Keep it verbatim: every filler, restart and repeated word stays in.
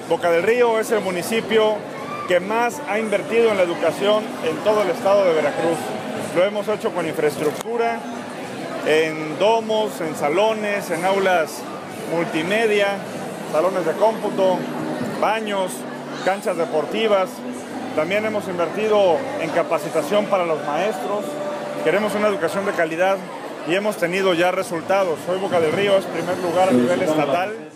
Boca del Río es el municipio que más ha invertido en la educación en todo el estado de Veracruz. Lo hemos hecho con infraestructura, en domos, en salones, en aulas multimedia, salones de cómputo, baños, canchas deportivas. También hemos invertido en capacitación para los maestros. Queremos una educación de calidad y hemos tenido ya resultados. Hoy Boca del Río es primer lugar a nivel estatal